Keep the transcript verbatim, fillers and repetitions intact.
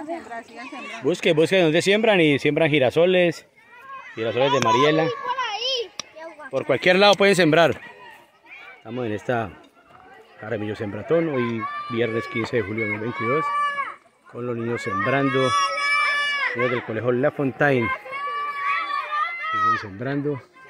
Busque, busque donde siembran y siembran girasoles, girasoles de Mariela. Por cualquier lado pueden sembrar. Estamos en esta Jaramillo Sembratón, hoy viernes quince de julio de dos mil veintidós, con los niños sembrando, niños del colegio La Fontaine. Siguen sembrando.